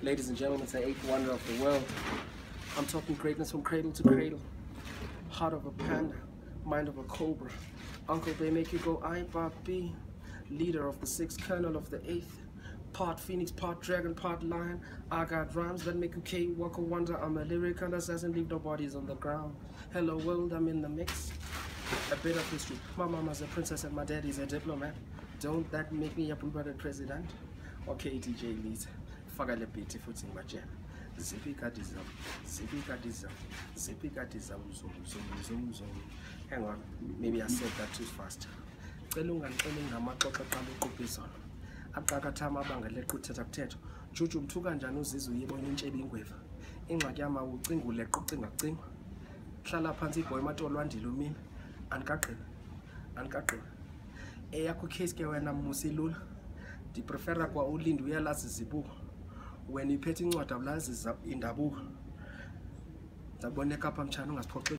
Ladies and gentlemen, it's the eighth wonder of the world. I'm talking greatness from cradle to cradle. Heart of a panda, mind of a cobra. Uncle, they make you go I, Bob B. Leader of the sixth, colonel of the eighth. Part phoenix, part dragon, part lion. I got rhymes that make you K, walk a wonder. I'm a lyrical assassin, leave no bodies on the ground. Hello world, I'm in the mix. A bit of history. My mama's a princess and my daddy's a diplomat. Don't that make me a brother president? Okay, DJ Leeds. Fagale Betty footing my jam. Zipika dism, Zipika dism, Zipika dism, zoom. Hang on, maybe I said that too fast. Telunga namaxoxa phambi uqubhisana. Aqakatha amabanga lequthetha kuthetho. Juju mthuka njani uzizwe uyibona intshebe ingweva. Ingxaki yama ucinga uleqa ucinga kucinga. Hlala phansi iboy matolo wandile mina. Anikaqina. Eyakho case ke wena musilula. Ndiprefera kwa ulindi uyalazi izibuko. When you petting what I've lost is in the book. The bonnet cap and channel has